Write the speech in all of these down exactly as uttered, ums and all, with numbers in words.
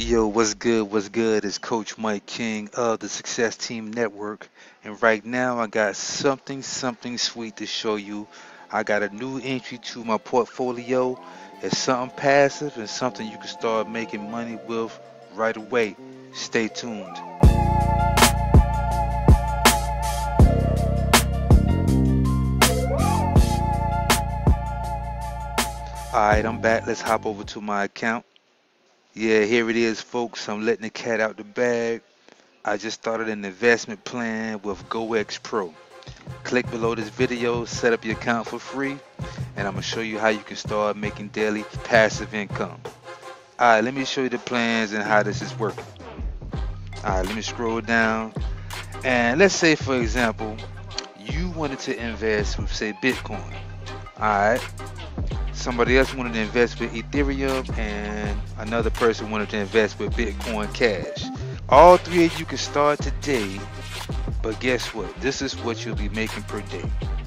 Yo, what's good? What's good? It's Coach Mike King of the Success Team Network. And right now, I got something, something sweet to show you. I got a new entry to my portfolio. It's something passive and something you can start making money with right away. Stay tuned. Alright, I'm back. Let's hop over to my account. Yeah, here it is, folks. I'm letting the cat out the bag. I just started an investment plan with GoX Pro. Click below this video, set up your account for free, and I'm going to show you how you can start making daily passive income. Alright, let me show you the plans and how this is working. Alright, let me scroll down. And let's say, for example, you wanted to invest with, say, Bitcoin. Alright. Somebody else wanted to invest with Ethereum, and another person wanted to invest with Bitcoin Cash. All three of you can start today, but guess what? This is what you'll be making per day.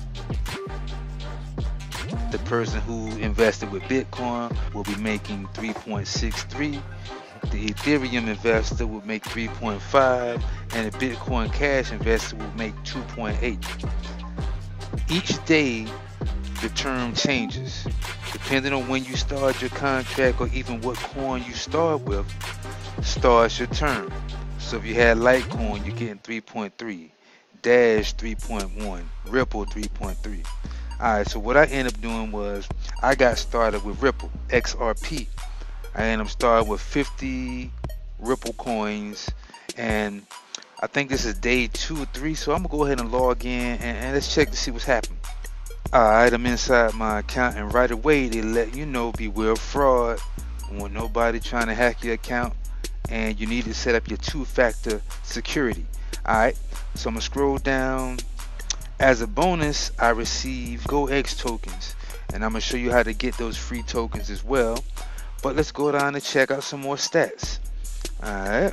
The person who invested with Bitcoin will be making three point six three. The Ethereum investor will make three point five, and the Bitcoin Cash investor will make two point eight. Each day, the term changes. Depending on when you start your contract or even what coin you start with, starts your term. So if you had Litecoin, you're getting three point three, Dash three point one, Ripple three point three. Alright, so what I ended up doing was I got started with Ripple, X R P. I ended up starting with fifty Ripple coins, and I think this is day two or three, so I'm going to go ahead and log in and, and let's check to see what's happening. Alright, I'm inside my account, and right away they let you know beware of fraud. I want nobody trying to hack your account, and you need to set up your two-factor security. Alright, so I'm gonna scroll down. As a bonus, I receive GoX tokens, and I'm gonna show you how to get those free tokens as well. But let's go down and check out some more stats. Alright.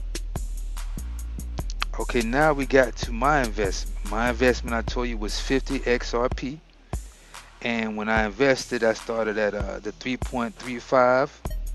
Okay, now we got to my investment. My investment, I told you, was fifty X R P. And when I invested, I started at uh, the three point three five.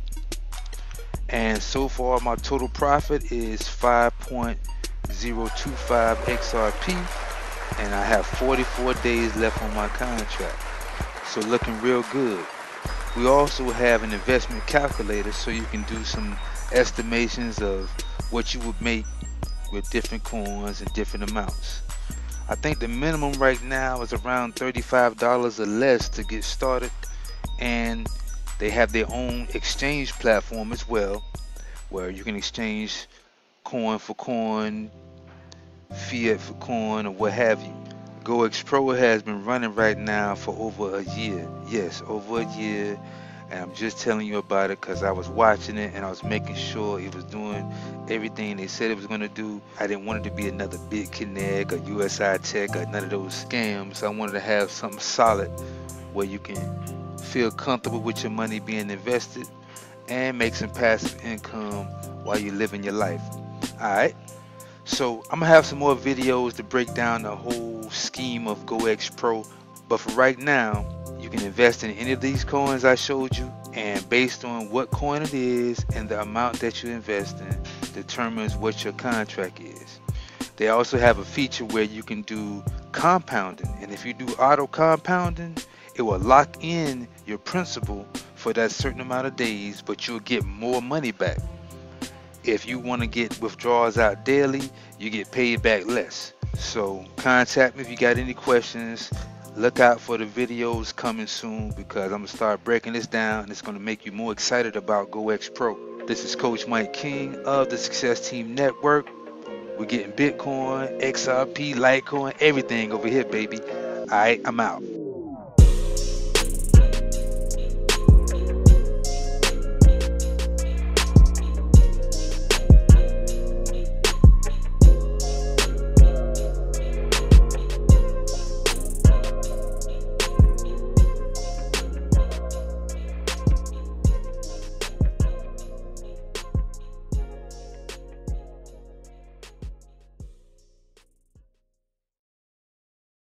And so far, my total profit is five point zero two five X R P. And I have forty-four days left on my contract. So looking real good. We also have an investment calculator so you can do some estimations of what you would make with different coins and different amounts. I think the minimum right now is around thirty-five dollars or less to get started, and they have their own exchange platform as well, where you can exchange coin for coin, fiat for coin, or what have you. GoX Pro has been running right now for over a year. Yes, over a year. And I'm just telling you about it because I was watching it and I was making sure it was doing everything they said it was going to do. I didn't want it to be another BitConnect or U S I Tech or none of those scams. I wanted to have something solid where you can feel comfortable with your money being invested and make some passive income while you're living your life. Alright, so I'm going to have some more videos to break down the whole scheme of GoX Pro. But for right now, you can invest in any of these coins I showed you, and based on what coin it is and the amount that you invest in determines what your contract is. They also have a feature where you can do compounding, and if you do auto compounding, it will lock in your principal for that certain amount of days, but you'll get more money back. If you want to get withdrawals out daily, you get paid back less. So contact me if you got any questions. Look out for the videos coming soon because I'm going to start breaking this down, and it's going to make you more excited about GoX Pro. This is Coach Mike King of the Success Team Network. We're getting Bitcoin, X R P, Litecoin, everything over here, baby. All right, I'm out.